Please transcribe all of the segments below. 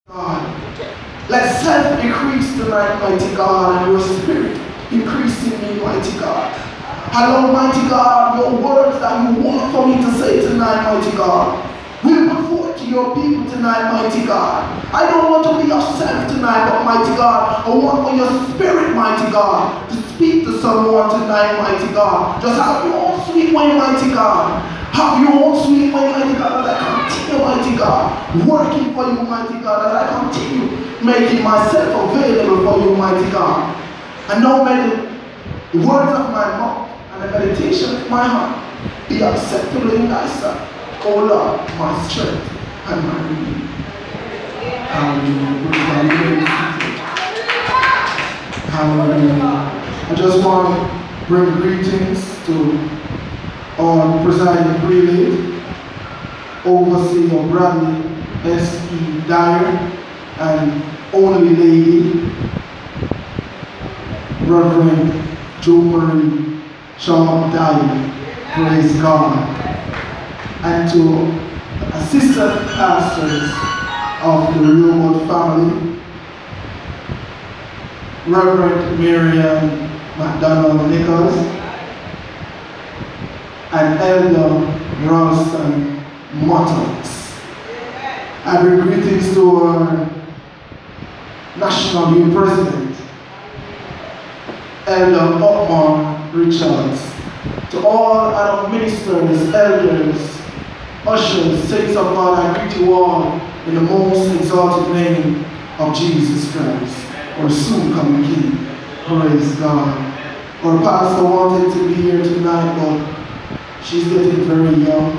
God. Let self decrease tonight, mighty God, and your spirit increase in me, mighty God. Hello, mighty God, your words that you want for me to say tonight, mighty God. We look forward to your people tonight, mighty God. I don't want to be yourself tonight, but mighty God, I want for your spirit, mighty God, to speak to someone tonight, mighty God. Just have your own sweet way, mighty God. Have your own sweet way, mighty God, as I continue, mighty God, working for you, mighty God, as I continue making myself available for you, mighty God. And now may the words of my mouth and the meditation of my heart be acceptable in thy sight, O Lord, my strength and my redeemer. Hallelujah. Hallelujah. I just want to bring greetings to our presiding prelate, Overseer Bradley S.E. Dyer, and only lady, Reverend Jo Marie Shaw Dyer. Praise God. And to assistant pastors of the Realwood family, Reverend Miriam McDonald Nichols and Elder Ralston Muttons. I bring greetings to our National Youth President, Elder Otmar Richards, to all our ministers, elders, ushers, saints of God. I greet you all in the most exalted name of Jesus Christ, our soon coming King. Praise God. Our pastor wanted to be here tonight, but she's getting very young,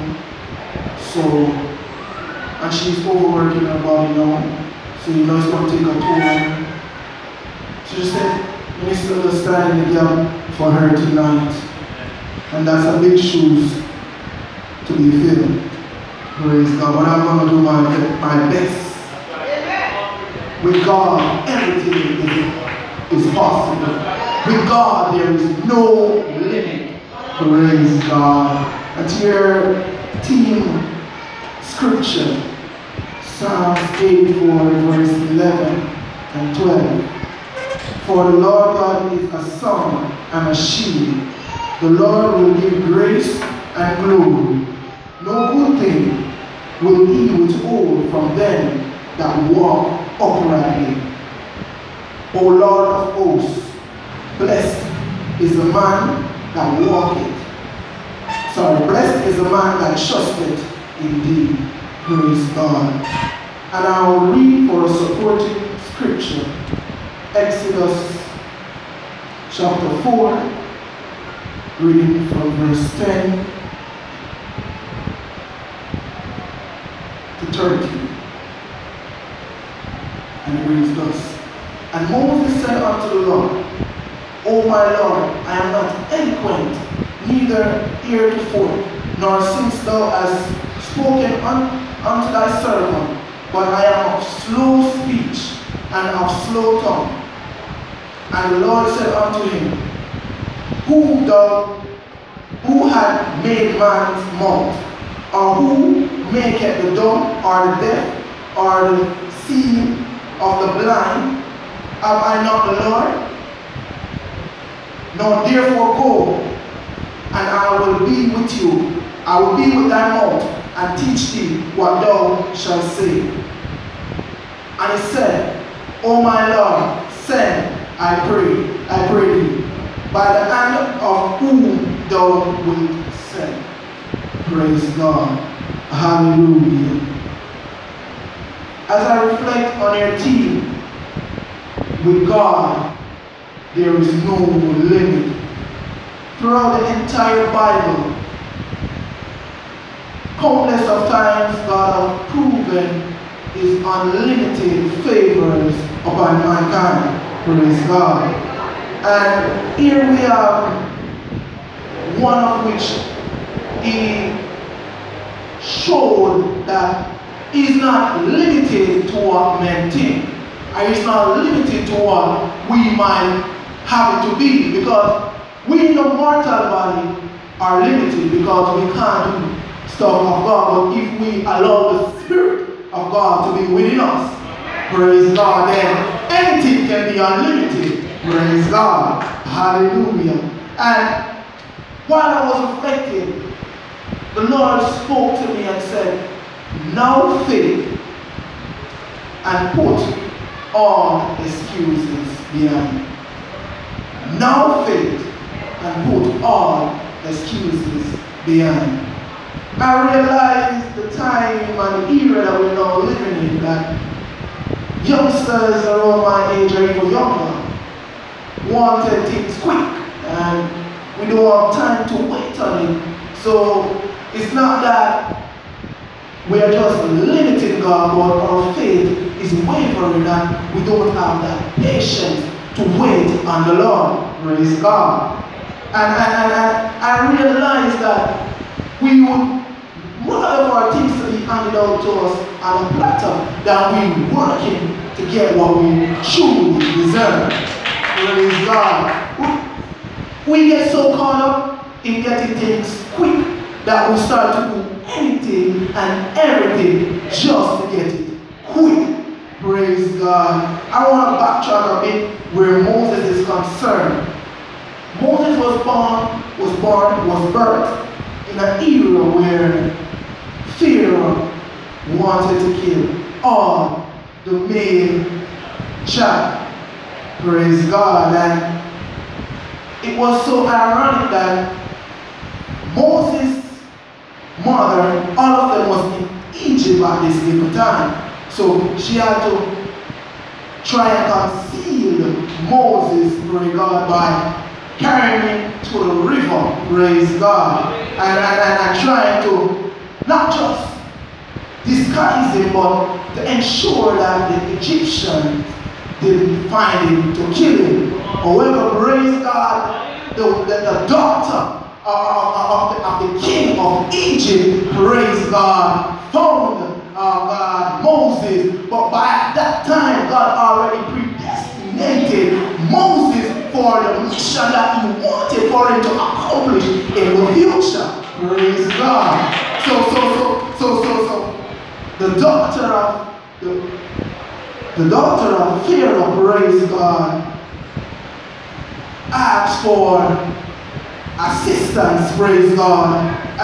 and she's overworking her body now, so you know it's going to take a toll on her. So she said, Minister, let's stand in the gap for her tonight. And that's a big shoes to be filled. Praise God. But I'm going to do my best. With God, everything is possible. With God, there is no limit. Praise God. And to your team scripture, Psalms 84, verse 11 and 12. For the Lord God is a sun and a shield. The Lord will give grace and glory. No good thing will he withhold from them that walk uprightly. O Lord of hosts, blessed is the man that walketh. Blessed is the man that trusteth in thee. Praise God. And I will read for a supporting scripture, Exodus chapter 4, reading from verse 10 to 13. And it reads thus. And Moses said unto the Lord, O my Lord, I am not eloquent, neither heretofore, nor since thou hast spoken unto thy servant, but I am of slow speech and of slow tongue. And the Lord said unto him, Who had made man's mouth, or who maketh the dumb, or the deaf, or the seeing of the blind? Have I not the Lord? Now therefore go, and I will be with you. I will be with thy mouth, and teach thee what thou shalt say. And he said, O my Lord, send, I pray thee, by the hand of whom thou wilt send. Praise God. Hallelujah. As I reflect on your team, with God, there is no limit. Throughout the entire Bible, countless of times God has proven his unlimited favors upon mankind. Praise God. And here we have one of which he showed that he's not limited to what men think. And he's not limited to what we might have it to be, because we in the mortal body are limited because we can't do stuff of God. But if we allow the Spirit of God to be within us, Praise God. Then anything can be unlimited. Praise God. Hallelujah. And while I was reflecting, the Lord spoke to me and said, now faith, and put all excuses behind. Now faith, and put all excuses behind. I realize the time and the era that we're now living in, that youngsters around my age or even younger wanted things quick, and we don't have time to wait on it. So it's not that we are just limiting God, but our faith is wavering and we don't have that patience to wait on the Lord. Praise God. And I realized that we would rather for our things to be handed out to us on a platter than we working to get what we truly deserve. Praise God. We get so caught up in getting things quick that we start to do anything and everything just to get it quick. Praise God. I want to backtrack a bit where Moses is concerned. Moses was birthed in an era where Pharaoh wanted to kill all the male child. Praise God. And it was so ironic that Moses' mother, all of them was in Egypt at this given time. So she had to try and conceal Moses, praise God, by carrying him to the river, praise God, and trying to not just disguise him, but to ensure that the Egyptians didn't find him to kill him. However, praise God, the daughter of the king of Egypt, praise God, found Moses, but by that time God already predestinated Moses for the mission that he wanted for him to accomplish in the future. Praise God. So the daughter of Pharaoh, praise God, asked for assistance, praise God,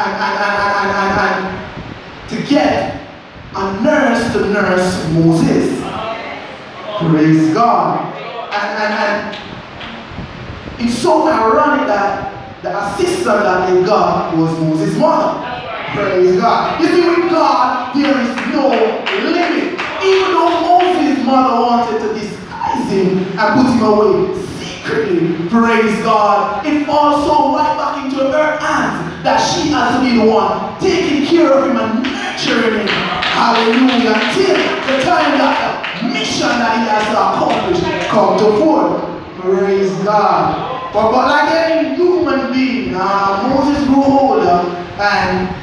and to get a nurse to nurse Moses. Praise God. And it's so ironic that the assistant that they got was Moses' mother. Praise God. You see, with God, there is no limit. Even though Moses' mother wanted to disguise him and put him away secretly, praise God, it falls so right back into her hands that she has to be the one taking care of him and nurturing him. Hallelujah. Until the time that the mission that he has to accomplish come to forth. Praise God. But like any human being, Moses grew older and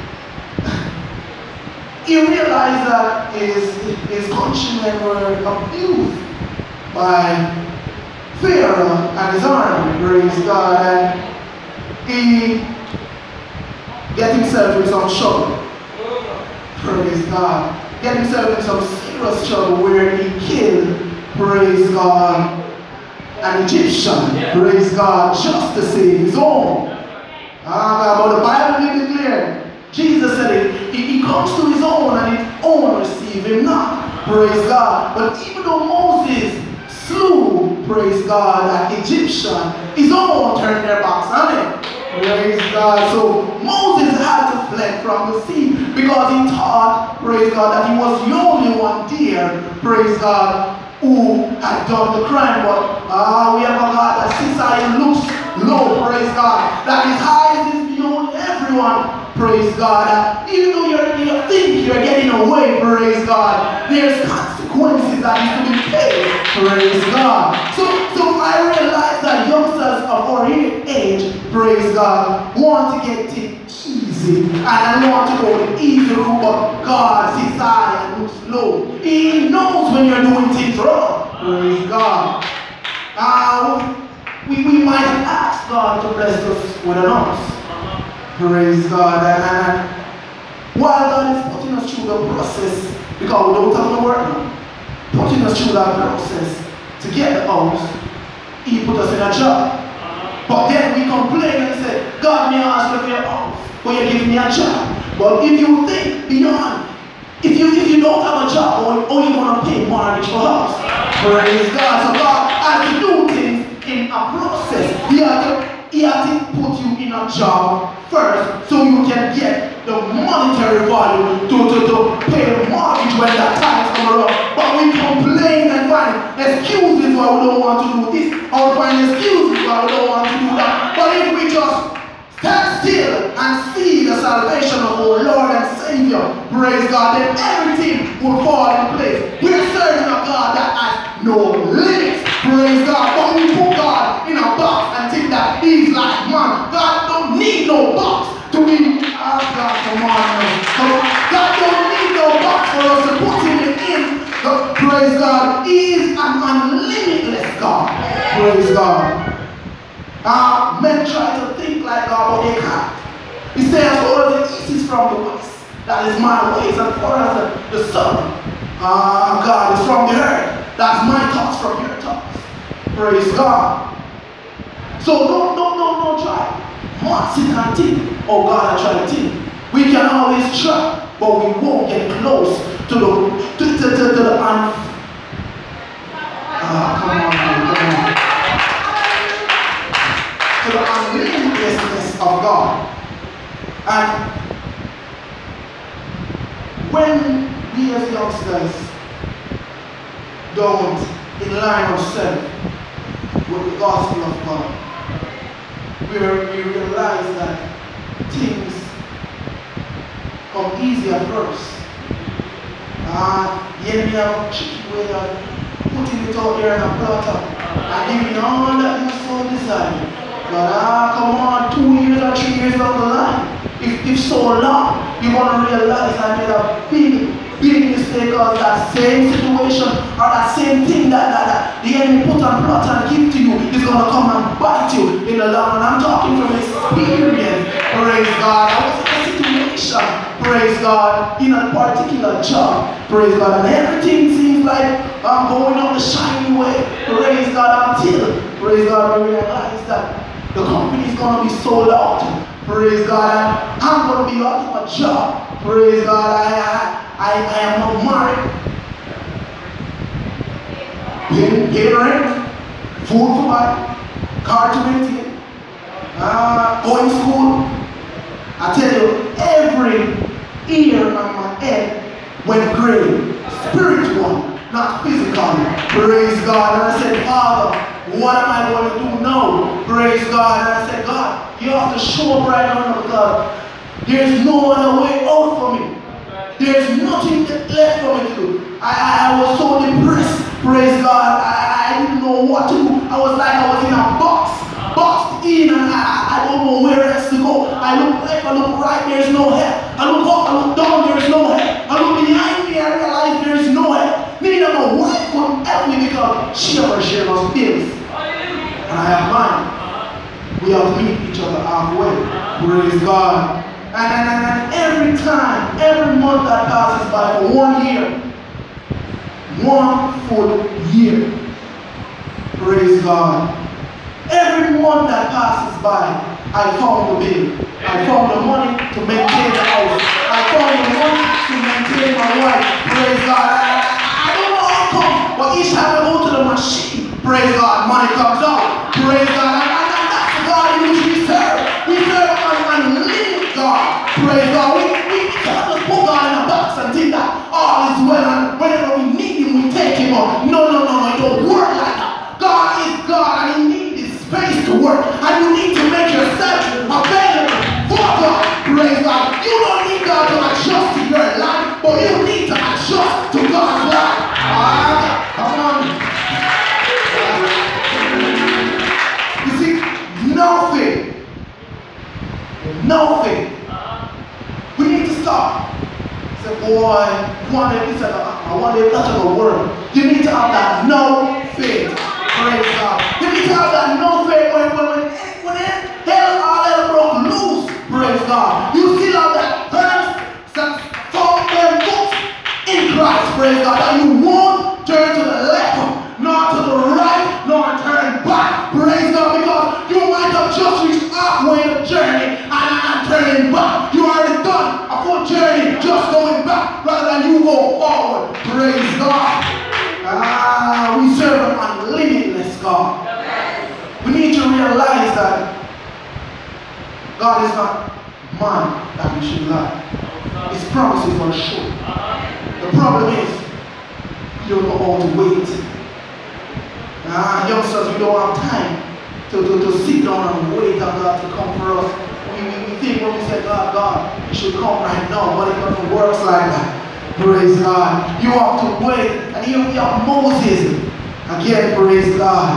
he realized that his countrymen were abused by Pharaoh and his army. Praise God. And he got himself in some trouble. Praise God. Get himself in some serious trouble where he killed, praise God, an Egyptian, praise God, just to save his own. But the Bible did declare, Jesus said it, he comes to his own and his own receive him not. Praise God. But even though Moses slew, praise God, an Egyptian, his own turned their backs on him. Praise God. So Moses had to flee from the sea because he thought, praise God, that he was the only one there, praise God, who had done the crime. But we have a God that sits high and looks low, praise God, that his eyes is beyond everyone, praise God. Even though you think you're getting away, praise God, there's consequences that need to be paid, praise God. So I realize that youngsters of our age, praise God, want to get things easy and want to go the easy route, but God sits high and looks low. He knows when you're doing things wrong, praise God. We might ask God to bless us with an ox, praise God. And while God is putting us through the process, because we don't have to work now, putting us us through that process to get the house. He put us in a job. But then we complain and say, God, may I ask you for your house, but you give me a job. But if you think beyond, if you don't have a job, how are you going to pay mortgage for house? Praise God. So God has to do things in a process. He has to put you in a job first so you can get the monetary value to pay the mortgage when that time comes around. But we complain and find excuses why we don't want to do this, or find excuses why we don't want to do that. But if we just stand still and see the salvation of our Lord and Savior, praise God, then everything will fall in place. We're serving a God that has no limits, praise God. But we put God in a box and think that He's like man. God don't need no box to be, oh God, come on now. God don't need no box for us to put Him in. Praise God. He is an unlimitless God, praise God. Men try to think like God, but they can't. He says, as far as the east is from the west, that is my ways, as far as the sun, God, is from the earth. That's my thoughts from your thoughts. Praise God. So don't try. Not sit and think, oh God, I try to think. We can always try, but we won't get close to the come on. To the unlimitedness of God. And when we as youngsters don't align ourselves with the gospel of God, we realize that things come easy at first. The enemy have a tricky way of putting it out there in a platter and giving all that you so desire. But come on, 2 years or 3 years down the line, if so long, you're going to realize I made a big mistake, because that same situation or that same thing that the enemy put on plot and give to you is going to come and bite you in the long run. I'm talking from experience. Praise God. I was in a situation, praise God, in a particular job, praise God, and everything seems like I'm going on the shiny way, praise God, until, praise God, I realize that the company is going to be sold out, praise God, and I'm going to be out of a job, praise God. I am not married, paying rent, food to buy, car to maintain, going to school. I tell you, every ear on my head went gray, spiritual, not physical, praise God. And I said, Father, what am I going to do now? Praise God. And I said, God, you have to show up right now, God. There's no other way out for me. There's nothing left for me to do. I was so depressed, praise God. I didn't know what to do. I was like I was in a boxed in, and I don't know where else to go. I look left, I look right, there's no help. I look up, I look down, there's no help. I look behind me, I realize there's no help. Neither my wife couldn't help me because she never shared those bills. And I have mine. We have to meet each other halfway. Praise God. And every time, every month that passes by for 1 year, 1 full year, praise God. Every month that passes by, I found the bill. I found the money to maintain the house. I found the money to maintain my wife. Praise God. I don't know how come, but each time I go to the machine, praise God, money comes out. Praise God. And that's the God in which we serve. We serve an unlimited God. Praise God. We can't just put God in a box and think that all is well, and whenever we need Him, we take Him on. No, it don't work like that. God is God, and He needs space to work, and you need to make yourself available for God. Praise God. You don't need God to adjust to your life, but you need to adjust to God's life. Come on. You see, nothing. We need to stop. Say, boy, I want to touch the world. You need to have that no faith. Praise God. You need to have that no faith when hell broke loose. Praise God. You still have that firm foot in Christ. Praise God. And you won't turn to the left promises are sure. The problem is, you don't know how to wait. Youngsters, we don't have time to sit down and wait on God to come for us. We think when we say, God, you should come right now, but it doesn't work like that. Praise God. You have to wait. And here we have Moses. Again, praise God.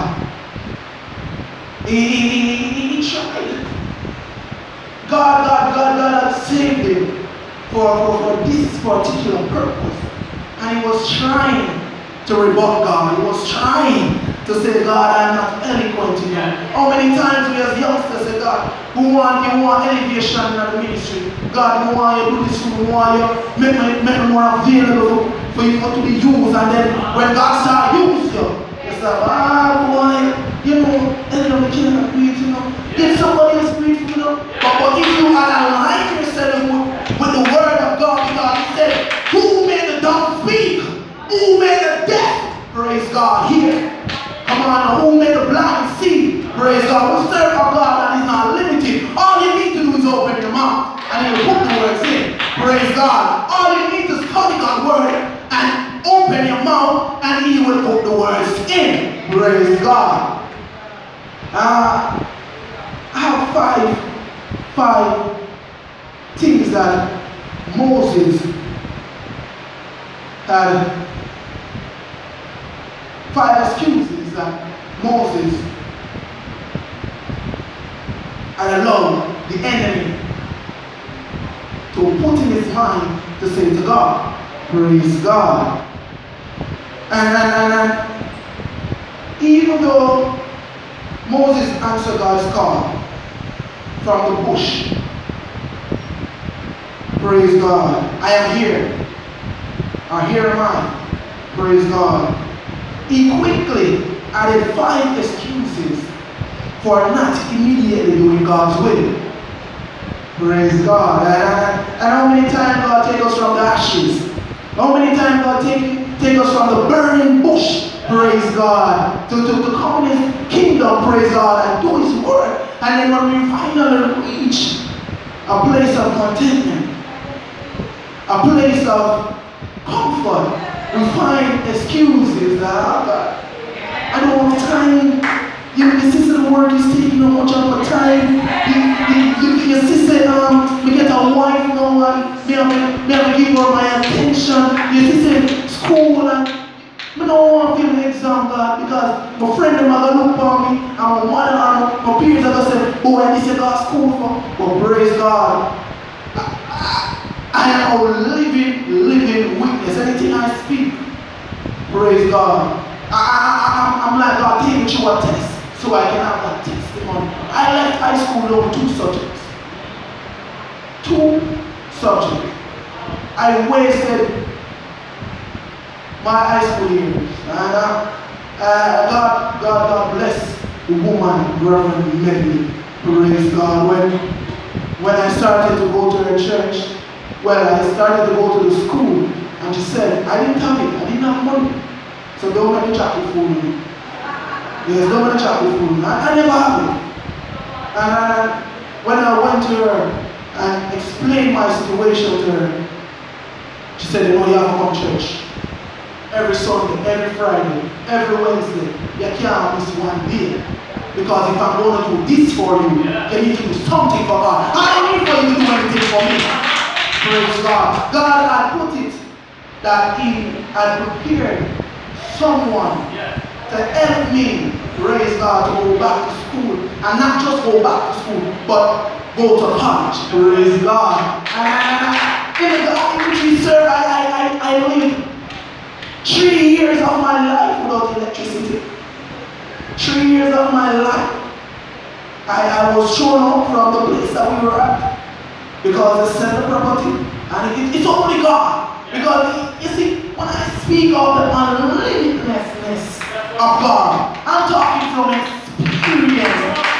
He tried. God had saved him for this particular purpose. And he was trying to rebut God. He was trying to say, God, I'm not eloquent enough. How many times we as youngsters say, God, we want elevation in the ministry. God, we want you to do this, we want you to make me more available for you to be used. And then when God starts using you, it's like, boy, you know, we cannot breathe, you know. Give somebody else breathe, you know. But if you align yourself with the word of God, because he said, who made the dumb speak? Who made the deaf? Praise God, hear. Come on, who made the blind see? Praise God. We serve a God that is not limited. All you need to do is open your mouth and he will put the words in. Praise God. All you need to study God's word and open your mouth and he will put the words in. Praise God. I have five things that Moses had. 5 excuses that Moses had allowed the enemy to put in his mind to say to God. Praise God. And even though Moses answered God's call from the bush, praise God, I am here, or here am I, praise God. He quickly added 5 excuses for not immediately doing God's will. Praise God. And how many times God take us from the ashes? How many times God take us from the burning bush? Praise God. To come in his kingdom, praise God, and do his work. And then when we finally reach a place of contentment, a place of comfort, we find excuses that I don't have time. Your sister, the work is taking so much of my time. Your sister, we get a wife now and me have to give her my attention. Your sister, school, and I don't want to feel an exam, God, because my friend them are going to look for me, and my mother and my peers are going to say, boy, this is God's school for. But praise God. I am a living witness. Anything I speak, praise God. I'm like, God, take me through a test so I can have that testimony. I left high school over 2 subjects. 2 subjects. I wasted my high school years. And God bless the woman, Reverend Medley. Praise God. When I started to go to her church, well, I started to go to the school, and she said, I didn't have it, I didn't have money. So don't let me chocolate food with me. Yes, don't let me chocolate food with me. I never have it. And when I went to her and explained my situation to her, she said, you know, you have to come to church. Every Sunday, every Friday, every Wednesday. You can't miss one day. Because if I'm going to do this for you, you need to do something for God. I don't need for you to do anything for me. Praise God. God had put it that he had prepared someone to help me, praise God, to go back to school. And not just go back to school, but go to college. Praise God. And in the God in which we serve, I lived 3 years of my life without electricity. 3 years of my life. I was thrown out from the place that we were at. Because they sell the property, and it's only God. Because you see, when I speak of the unlimitedness of God, I'm talking from experience.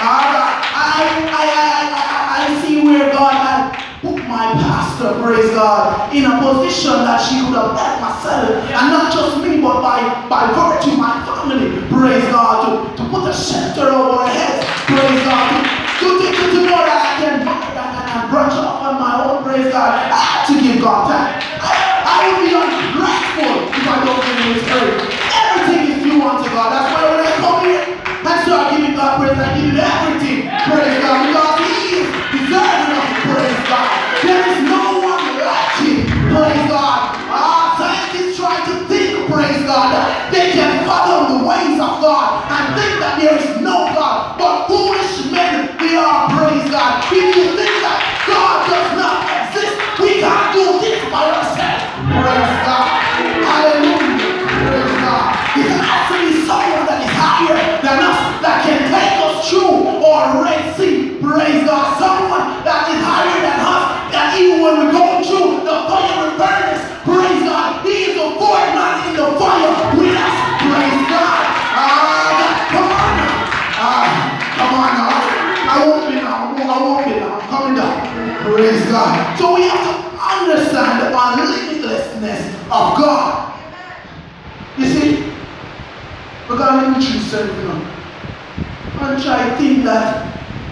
I see where God had put my pastor, praise God, in a position that she could have helped myself, and not just me, but by virtue my family, praise God, to put a shelter over our heads, praise God, to know that I can branch off on my own, praise God. I have to give God. I would be ungrateful if I don't give him his praise. Everything is due unto God. That's why when I come here and start giving God praise, I give him everything. Praise God. Because he is deserving of the praise God. There is no one like him. Praise God. Scientists try to think, praise God, that they can fathom the ways of God and think that there is no God. But foolish men they are, praise God. If you think that God does not exist, we can't do this by ourselves. Praise God. Hallelujah. Praise God. It has to be someone that is higher than us that can take us through our Red Sea. Praise God. Someone that is higher than us, that even when we go through the fiery furnace, praise God, he is the fourth man in the fire with us. Praise God. Come on now. Come on now. I won't be now. I'm coming down. Praise God. So we have to understand the unlimitlessness of God. You see, we're going to limit yourself now. And try to think that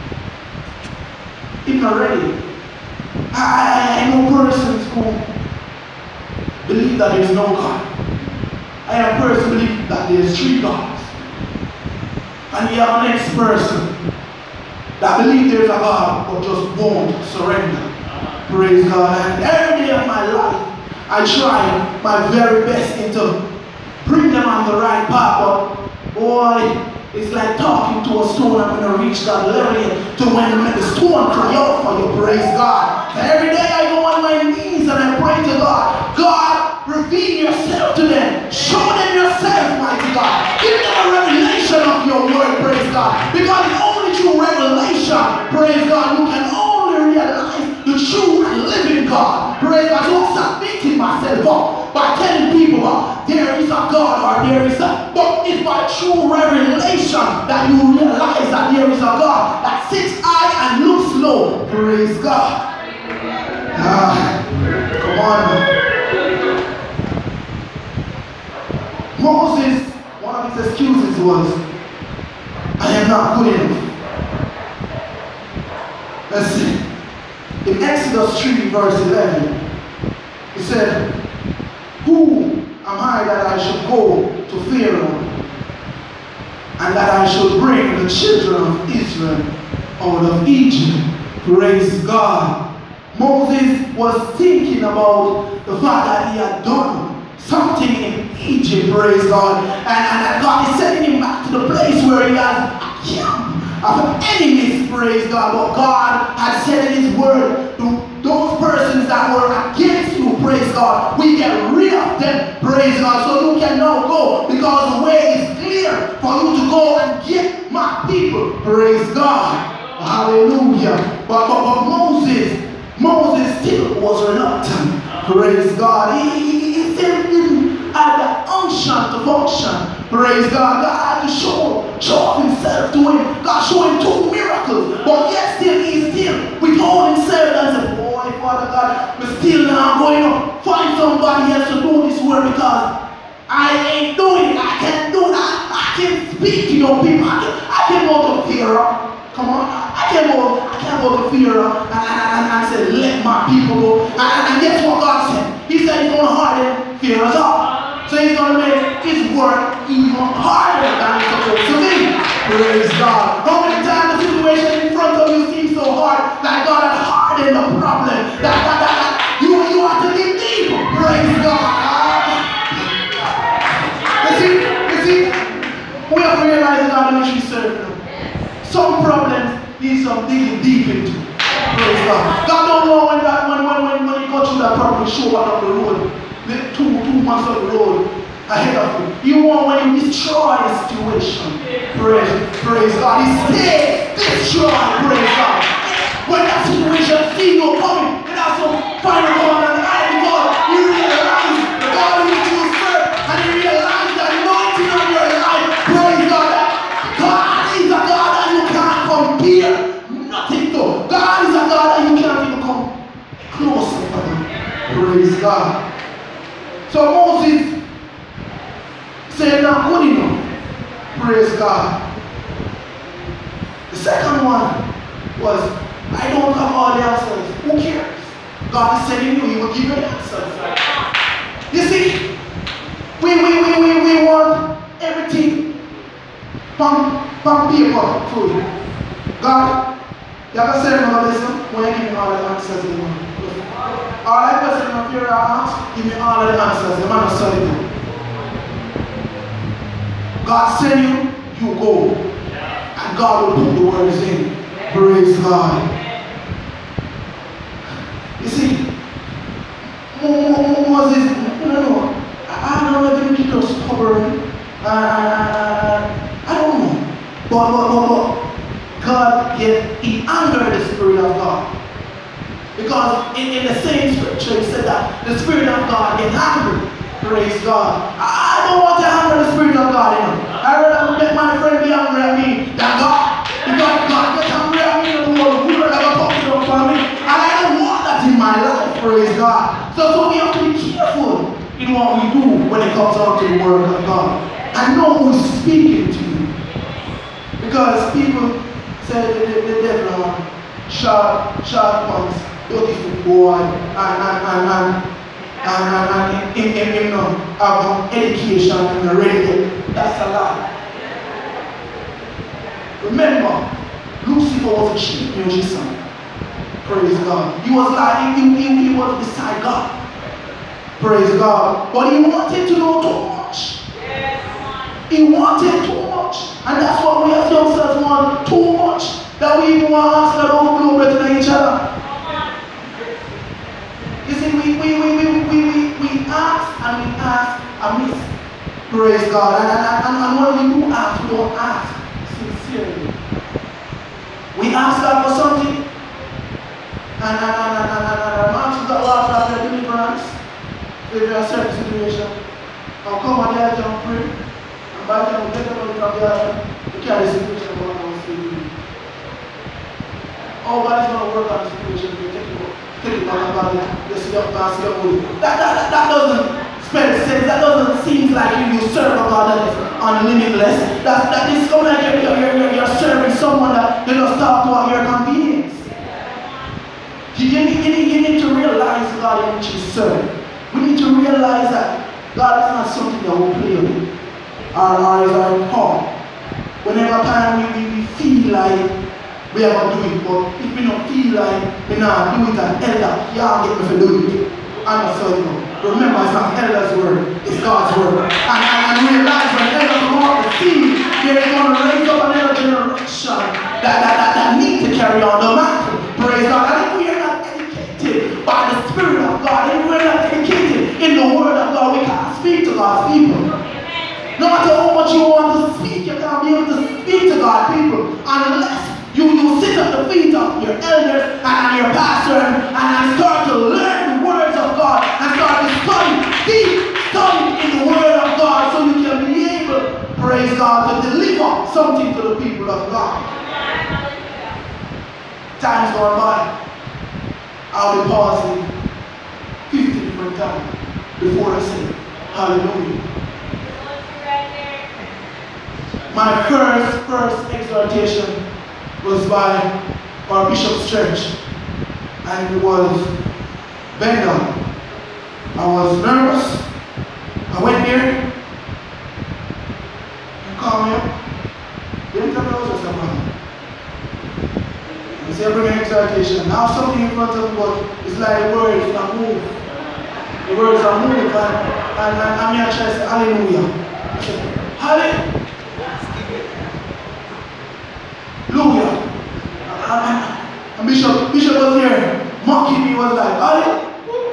if not ready. I know persons who believe that there is no God. I have persons who believe that there is 3 gods. And you have an next person that believes there is a God but just won't surrender. Praise God. And every day of my life I try my very best to bring them on the right path, but boy, it's like talking to a stone. I'm going to reach that level to when the stone cry out for you. Praise God. And every day I go on my knees and I pray to God. God, reveal yourself to them. Show them yourself, mighty God. Give them a revelation of your word, praise God. Because it's only through revelation, praise God, you can only realize the true and living God. Praise God. So I'm not beating myself up by telling people there is a God or there is a... But it's by true revelation that you realize that there is a God that sits high and looks low. Praise God. Come on. Moses, one of his excuses was, I am not good enough. Let's see. In Exodus 3 verse 11, he said, who am I that I should go to Pharaoh and that I should bring the children of Israel out of Egypt? Praise God. Moses was thinking about the fact that he had done something in Egypt, praise God. And God is sending him back to the place where he has a camp of enemies, praise God. But God had said in his word to those persons that were against you, praise God, we get rid of them, praise God, so you can now go, because the way is clear for you to go and get my people, praise God. Hallelujah. But Moses still was reluctant, praise God. He still didn't have the unction to function, praise God. God had to show himself to him. God showed him 2 miracles, but yet still he still withhold himself and said, boy, Father God, but still now I'm going to find somebody else to do this work, because I ain't doing it. I can't do that. I can't speak to your people. I can go to Pharaoh. Come on. I can't go to Pharaoh and say, let my people go. And guess what God said? He said he's going to harden Pharaoh's heart. So he's going to make his work even harder than it's supposed to be. Praise God. How many times the situation in front of you seems so hard that God had hardened the problem? That you have to dig deep. Praise God. You see, we have to realize that God is serving. Some problems need some digging deep into. Praise God. God don't know when you go through that problem, show up on the road, two months of the road ahead of you. You want when you destroy the situation. Praise God. He stays destroy. Praise God. When that situation see you coming, it has some final come on the eye, because you realize the God who you serve, and you realize the anointing on your life. Praise God. God is a God that you can't compare nothing to. God is a God that you can't even come close to. Praise God. So Moses said, not good enough. Praise God. The second one was, I don't have all the answers. Who cares? God is sending you, He will give you the answers. You see, we want everything from paper food. God, you have to say remember this when you give me all the answers you want. All I person up here ask, give me all of the answers. The man of solitude. God send you, you go. And God will put the words in. Praise God. You see, Moses, I don't know if he was stubborn. I don't know. But God, he angered the Spirit of God. Because in the same scripture, he said that the Spirit of God gets angry. Praise God. I don't want to anger the Spirit of God, you know. I rather let my friend be angry at me than God. Because God gets angry at me in the world. We will never talk to me. And I don't want that in my life. Praise God. So we have to be careful in what we do when it comes down to the Word of God. And know who's speaking to you. Because people say the devil sharp points, beautiful boy, and about education and ready. That's a lie. Remember, Lucifer was a chief musician. Praise God. He was like he was beside God. Praise God. But he wanted to know too much. He wanted too much. And that's what we as youngsters want, too much. That we even want to ask that overflow better than each other. You see, we ask and miss. Praise God. And when we do ask, we don't ask sincerely. We ask God for something. And ask God for their deliverance. If you're in a certain situation, I'll come on the altar and pray. And by the time we get up from the altar, we carry the situation of what I was saying. Oh, God is going to work on the situation. Take it back about it. Just sit up and sit up with it. That doesn't spell sense. That doesn't seem like you serve a God that is unlimitless. That is coming like you're serving someone that you just talk about your convenience. You need to realize God in which you serve. We need to realize that God is not something that we play with. Or is our part. Whenever time we feel like we are going to do it, but if we don't feel like we not do it, and elder, y'all get me to do it. I'm not sorry, remember, it's not elder's word, it's God's word. And realize when elders come out the field, they're going to raise up another generation that need to carry on the mantle. Praise God. And if we are not educated by the Spirit of God, if we are not educated in the word of God, we can't speak to God's people. No matter how much you want to speak, you can't be able to speak to God's people unless you sit at the feet of your elders and your pastor and start to learn the words of God and start to study in the word of God so you can be able, praise God, to deliver something to the people of God. Time's gone by. I'll be pausing 50 different times before I say hallelujah. My first exhortation was by our Bishop's church, and it was Bendel. I was nervous. I went there. He called me up. He didn't tell me I was just a man. He said, bring an exhortation. Now something in front of me, but it's like the words are moved. The words are moved, and I'm here trying to say hallelujah. I said, hallelujah. And Bishop was here mocking me, was like, hallelujah.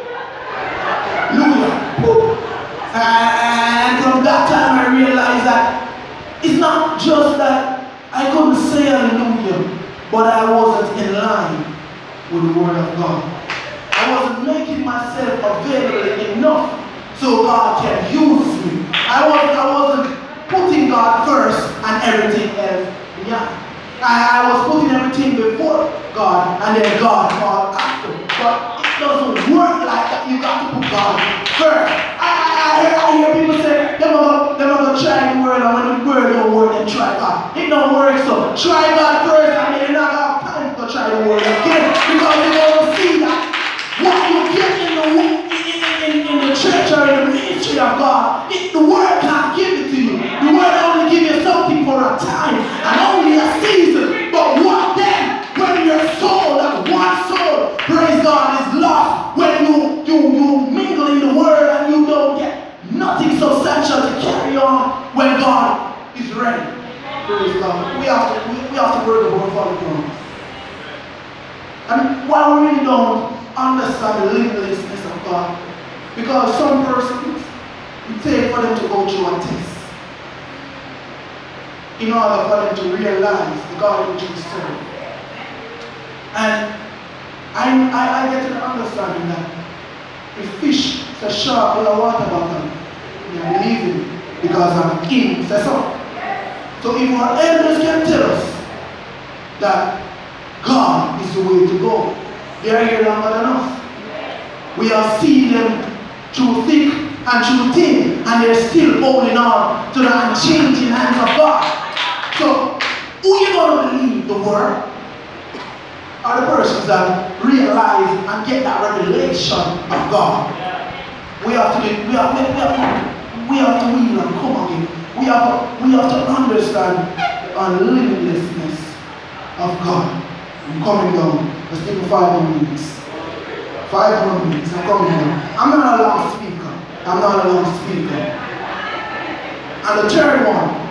And from that time I realized that it's not just that I couldn't say hallelujah, but I wasn't in line with the word of God. I wasn't making myself available enough so God can use me. I wasn't putting God first and everything else behind. I was putting everything before God and then God after. But it doesn't work like that. You got to put God first. I hear people say, they're not going to try the word, and when the word don't work, then try God. It don't work, so try God first and then you're not going to have time to try the word again. Because you're going to see that what you ministry of God, the word can't give it to you. The word only give you something for a time and only a season. But what then when your soul, that one soul, praise God, is lost, when you mingle in the word and you don't get nothing substantial to carry on when God is ready. Praise God. We have to work about for the promise. And while we really don't understand the limitlessness of God, because some persons, it takes for them to go through a test in order for them to realize the God which we serve. And I get to the understanding that if fish say sharp in a water bottle, they are believing because I'm in, say so. So if our elders can tell us that God is the way to go, they are here longer than us. We have seen them through thick and through thin, and they're still holding on to the unchanging hands of God. So, who are you going to believe, the word? Are the persons that realize and get that revelation of God? We have to wheel and come again. We have to understand the unlimitlessness of God. I'm coming down. Let's give me 5 more minutes. 5 more minutes. I'm coming down. I'm not a long speaker. I'm not a long speaker. And the third one,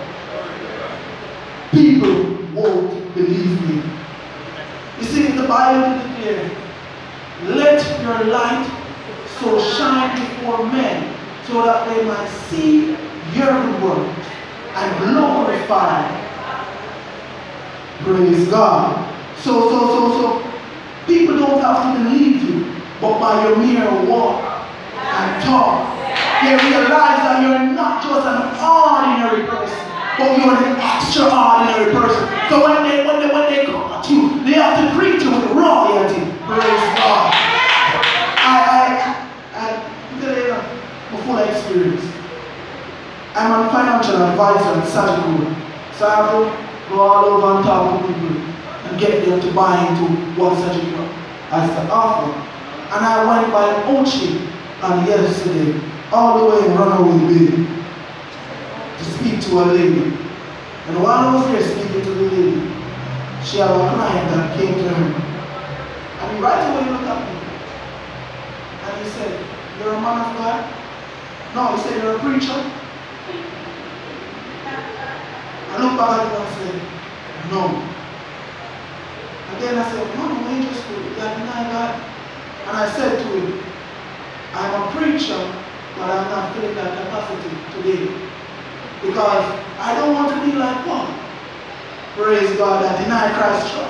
people won't believe me. You see, the Bible is clear. Let your light so shine before men, so that they might see your good works and glorify. Praise God. So people don't have to believe you, but by your mere walk and talk, they realize that you're not just an ordinary person, but you're an extraordinary person. So when they come at you, they have to greet you with royalty. Praise God. I my full experience. I'm a financial advisor at Sagicor. So I have to go all over and talk to people and get them to buy into what Sagicor has to offer. And I went by Ochi on yesterday, all the way in Runaway Bay, to speak to a lady. And while I was there speaking to the lady, she had a client that came to her. And he right away looked at me. And he said, "You're a man of God?" No, he said, "You're a preacher?" I looked back at him and said, "No." And then I said, "No, no, you just deny God." And I said to him, "I'm a preacher, but I'm not feeling that capacity today. Because I don't want to be like Paul. Praise God, that deny Christ choice.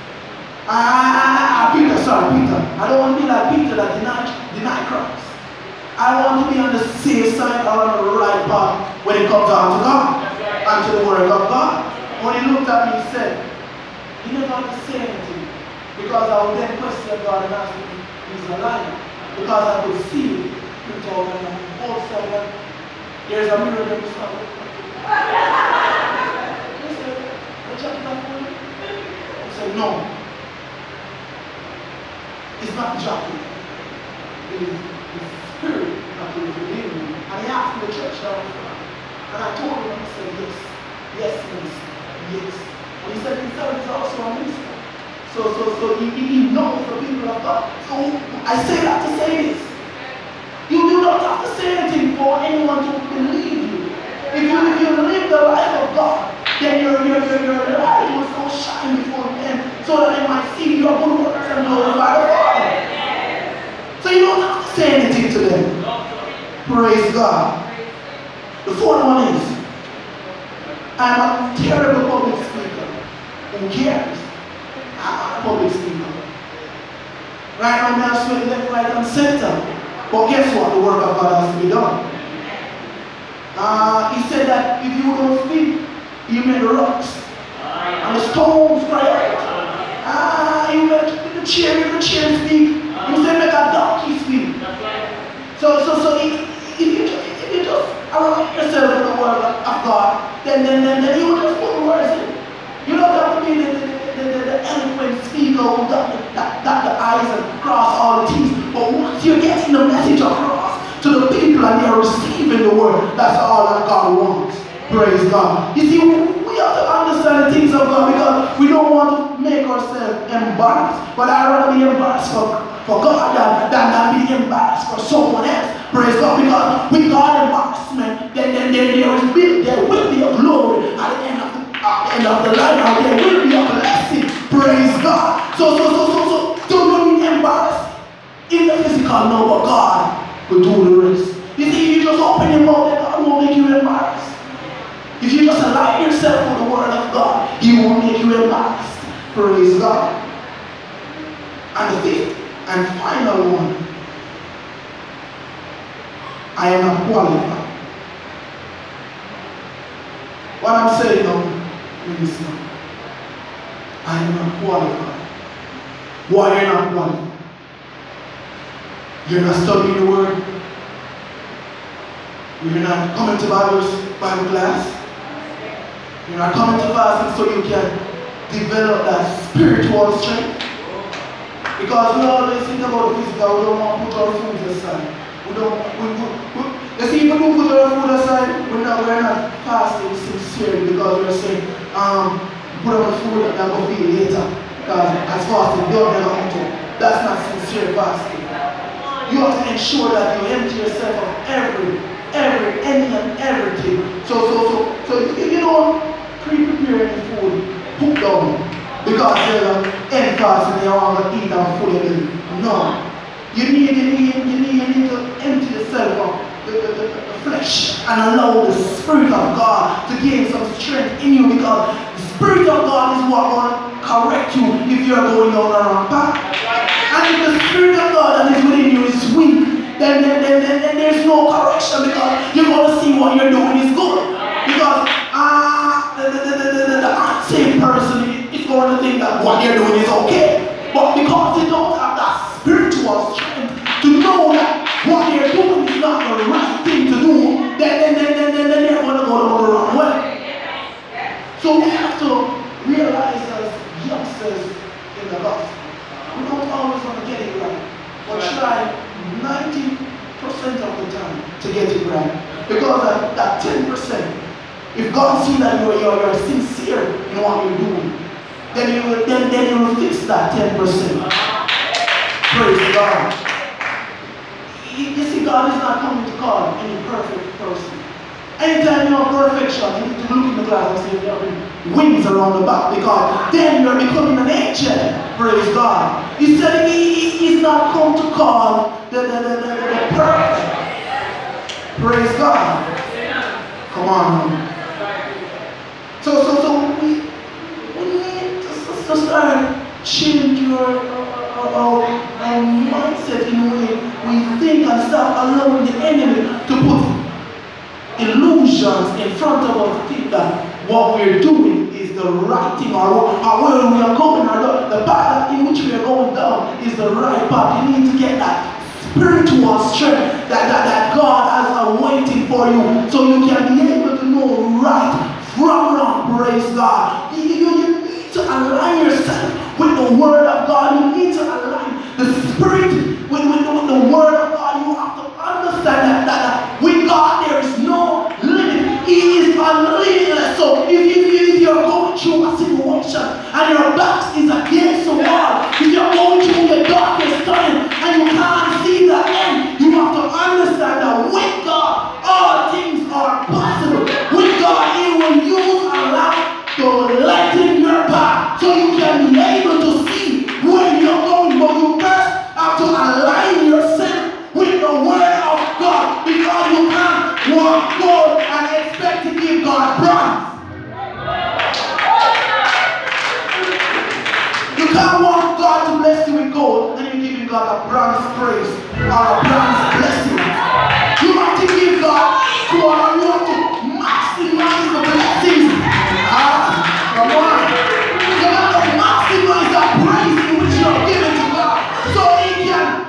Peter. I don't want to be like Peter that deny Christ. I want to be on the safe side or on the right path when it comes down to God and to the word of God." When he looked at me, he said, "You never have to say anything, because I would then question God and ask him if he's a liar. Because I could see it on both sides. There's a mirror that was not with me." He said, "I checked that for you?" I said, "No. It's not joking. It is the spirit that is within me." And he asked me the church that I was from. And I told him, I said, "Yes. Yes, minister. Yes." And he said, "Himself is also a minister." So he knows the people of God. So I say that to say this. You do not have to say anything for anyone to believe you. If you live the life of God, then your light will so shine before them, so that they might see your good works and glorify the Father. So you don't have to say anything to them. Praise God. The fourth one is, I'm a terrible public speaker. Who cares? I'm a public speaker. Right now, I'm sweating left, right, and center. But guess what? The work of God has to be done. He said that if you don't speak, you make the rocks and the stones cry out. You make the chair speak. You say make a donkey speak. So if you just around yourself with the word of God, then you will just put words in. You don't have to be the eloquent speaker who got the eyes and cross all the T's. But once you're getting the message across, to the people and they are receiving the word. That's all that God wants. Praise God. You see, we have to understand the things of God because we don't want to make ourselves embarrassed. But I'd rather be embarrassed for God than be embarrassed for someone else. Praise God. Because with God embarrassment, then there will be a glory at the end of the line. And there will be a blessing. Praise God. So don't be embarrassed in the physical, no, but God will do the rest. You see, you just open your mouth and God won't make you embarrassed. If you just align yourself with the word of God, He will make you embarrassed. Praise God. And the fifth and final one, I am not qualified. What I'm saying now, listen, I am not qualified. Why are you not qualified? You're not studying the word. You're not coming to Bible class. You're not coming to fasting so you can develop that spiritual strength. Because we always think about the physical, we don't want to put our food aside. You see, if we don't put our food aside, we're not fasting sincerely because we're saying, put on the food and I'll go feed later. Because as fasting, don't never come to. That's not sincere fasting. You have to ensure that you empty yourself of any and everything. So you don't prepare any food, put down because you're end fast and you want to eat and full again. No. You need to empty yourself of the flesh and allow the Spirit of God to gain some strength in you because the Spirit of God is what will correct you if you're going down the wrong path. And if the Spirit of God that is within you is weak, then there's no correction because you're going to see what you're doing is good. Because the unsaved person is going to think that what you're doing is okay. But because they don't have that spiritual strength to know that what they're doing is not the right thing to do, then they're going to go the wrong way. So we have to realize as youngsters in the gospel, we don't always want to get it right, but try 90% of the time to get it right. Because that 10%, if God sees that you're sincere in what you're doing, then He will fix that 10%. Praise God. You see, God is not coming to call any perfect person. Anytime you have perfection, you need to look in the glass and say you have wings around the back because then you're becoming an angel. Praise God. He said He's not come to call the perfect. Praise God. Come on. So we need to start changing our mindset in the way we think and start allowing the enemy to put illusions in front of us to think that what we're doing is the right thing or where we are going or the path in which we are going down is the right path. You need to get that spiritual strength that God has awaiting for you so you can be able to know right from wrong. Praise God. You need to align yourself with the word of God. You need to align the spirit with the word of God. You have to understand that with God there is no limit. He is unlimited. So if you're going through a situation and your back is against the wall, if you're going through the darkest time and you can't see the end, you have to understand that with God all things are possible. With God He will use a lamp to lighten your path so you can be able to see where you're going. But you first have to align yourself with the word of God because you can't walk God and expect to give God bronze. You can't want God to bless you with gold and you're giving God a bronze praise or a bronze blessing. You have to give God equal or you have to maximize the blessings. Come on. You have to maximize the praise in which you're giving to God so He can.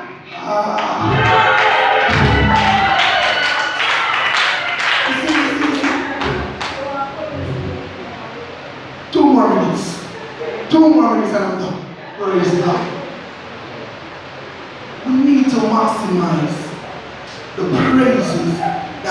2 more minutes and I'm done. Praise God. We need to maximize the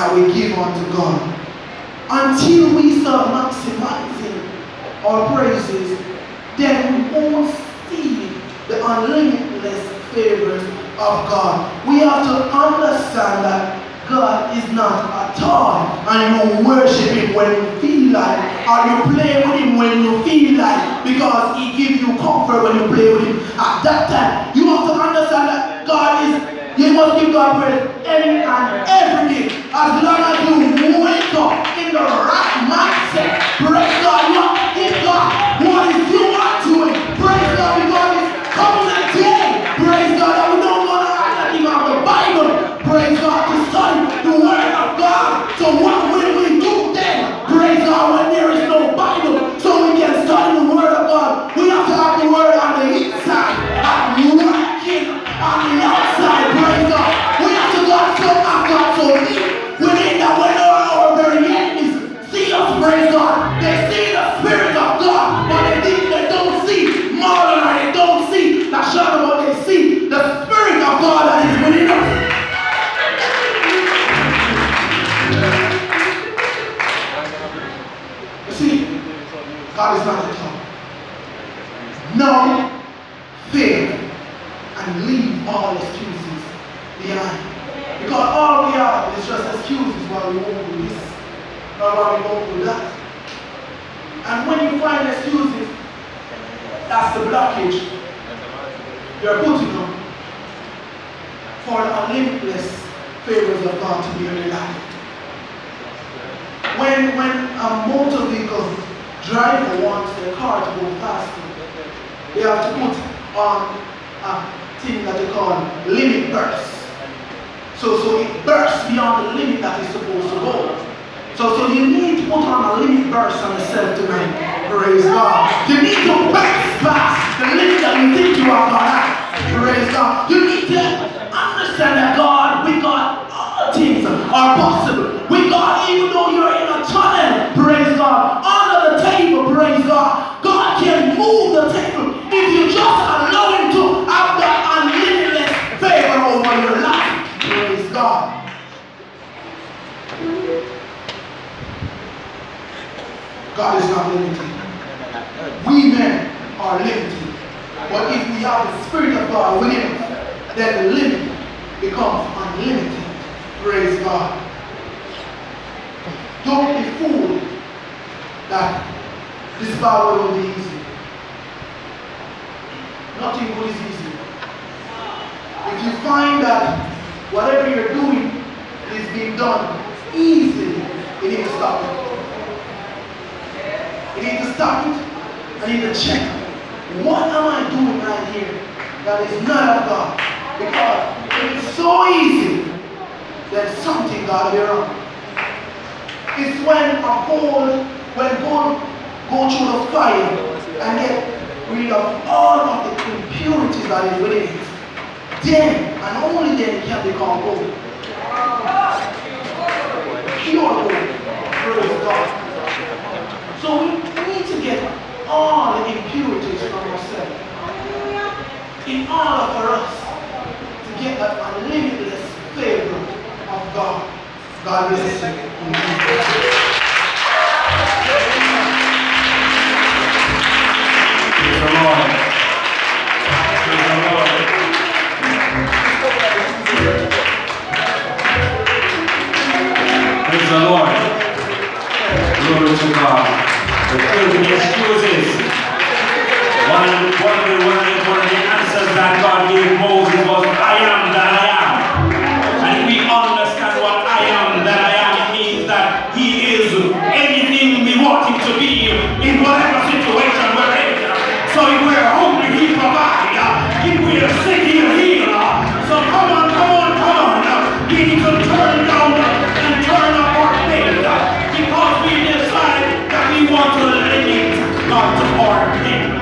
that we give unto God. Until we start maximizing our praises, then we won't see the unlimitless favors of God. We have to understand that God is not a toy and you worship Him when you feel like, or you play with Him when you feel like, because He gives you comfort when you play with Him. At that time, you have to understand that God is, you must give God praise any and every day. As long as you wake up in the right mindset, praise God. You have to give God what is due unto Him. Praise God, because it's coming a day. Praise God, that we don't want to act like out the Bible. Praise God, to study the Word of God. So what will we do then? Praise God, when there is no Bible, so we can study the Word of God. We have to have the Word on the inside and working on the outside. Praise God. We have to God so deep within that when our very enemies see us, praise God. They see the Spirit of God, but they don't see Marlon, or they don't see Lashana, but they see the Spirit of God that is within us. You see, God is not a tongue. No fear and leave all excuses behind. Because all we have is just excuses why we won't do this, or why we won't do that. And when you find excuses, that's the blockage you're putting on for the unlimitless favors of God to be in your life. When a motor vehicle driver wants their car to go faster, they have to put on a thing that they call limit burst. So it bursts beyond the limit that it's supposed to go. So you need to put on a limit burst on yourself tonight. Praise God. You need to burst past the limit that you think you are going to have. Praise God. You need to understand that God, with God, all things are possible. With God, even though you're in a tunnel, praise God, under the table, praise God, God can move the table if you just allow Him to have that unlimited favor over your life. Praise God. God is not limited. We men are limited. But if we have the Spirit of God within us, then the limit becomes unlimited. Praise God. Don't be fooled that this battle will be easy. Nothing good is easy. If you find that whatever you're doing is being done easily, you need to stop it. You need to stop it. I need to check. What am I doing right here that is not of God? Because if it's so easy, then something got to be wrong. It's when gold go through the fire and get rid of all of the impurities that is within it. Then, and only then, can become gold. Pure gold. Praise God. So we need to get all the impurities from ourselves in order for us to get that unlimited favor of God. God bless you. Praise the Lord. Praise the Lord. Praise the Lord. Glory to God. The excuses. One of the answers that God gave Moses was, I am that I am. And if we understand what I am that I am, it means that He is anything we want Him to be in whatever situation we're in. So if we're hungry, He provides. If we're sick, He'll heal. So come on. We need to turn down and turn up our faith because we decide that we want to limit God to our pain.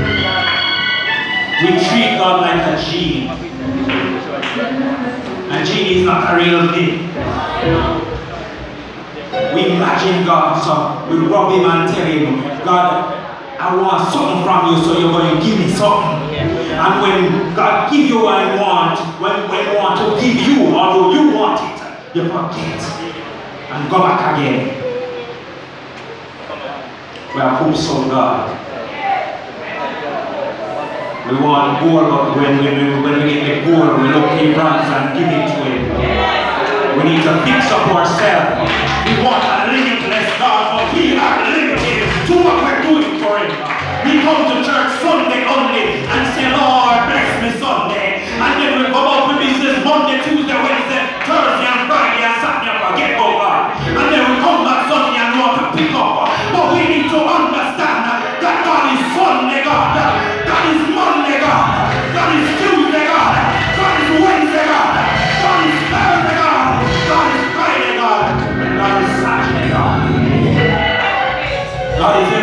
We treat God like a genie. A genie is not a real thing. We imagine God, so we rub Him and tell Him, God, I want something from you, so you're going to give me something. And when God gives you what I want, when I want to give you, although you want it, you forget and go back again. We are hopeful, God. We want gold, but when we get the gold, we look in bronze and give it to Him. We need to fix up ourselves. We want a limitless God, but we are limited to what we're doing for Him. We come to church Sunday only and say, Lord, bless me Sunday. And then we come up with business Monday, Tuesday, Wednesday, Thursday, and Friday, and Saturday, and forget about God. And then we come back Sunday and want to pick up. But we need to understand that God is Sunday God. God is Monday God. God is Tuesday God. God is Wednesday God. God is Thursday God. God is Friday God. And God is Saturday God. God is